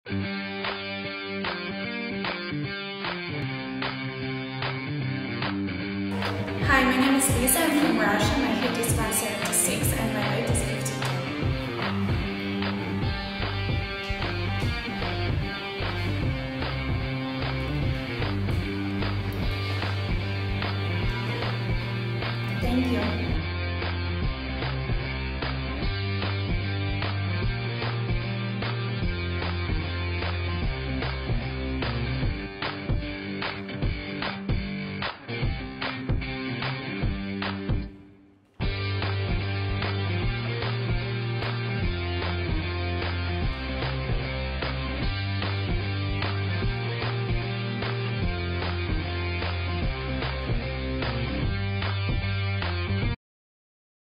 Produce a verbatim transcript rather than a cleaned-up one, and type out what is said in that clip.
Hi, my name is Lisa. I'm from Russia. My height is one seventy-six and my weight